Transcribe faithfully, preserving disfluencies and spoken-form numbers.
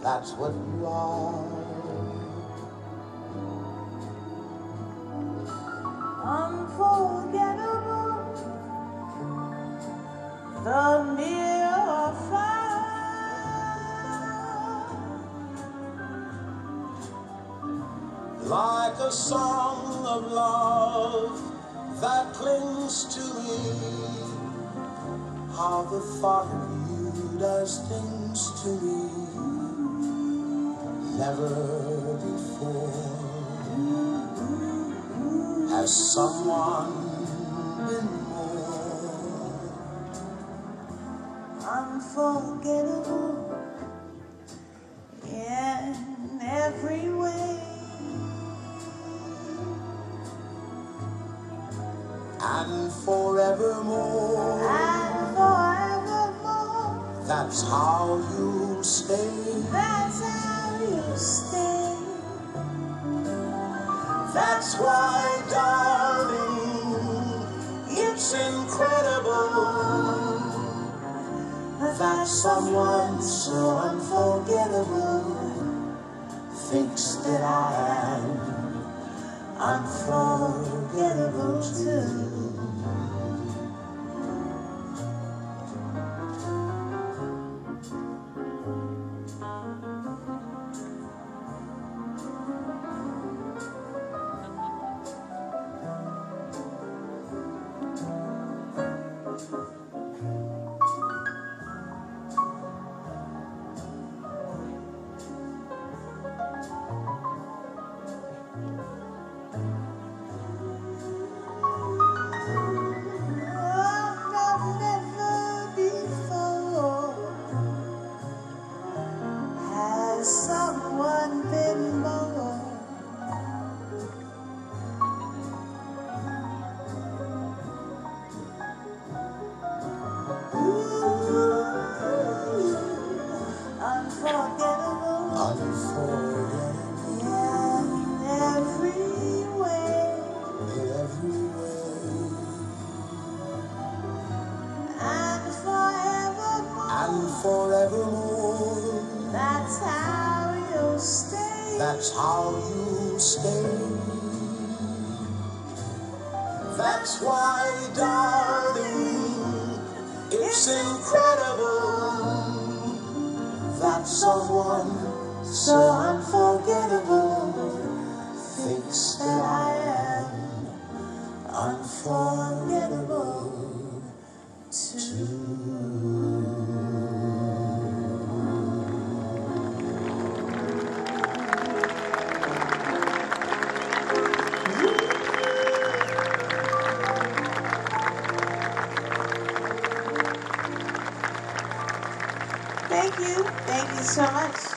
that's what you are. Unforgettable, the mere fire, like a song of love that clings to me. How the thought of you does things to me. Never before has someone been more unforgettable in every way, and forevermore. and forevermore. That's how you stay. That's how you stay. That's why, darling, it's incredible that someone so unforgettable thinks that I am unforgettable too. Someone been more unforgettable, Unforgettable in every way, in every way, and forevermore. and forevermore. That's how you stay. That's how you stay. That's why, darling, it's incredible that someone so unforgettable thinks that I am unforgettable too. Thank you. Thank you so much.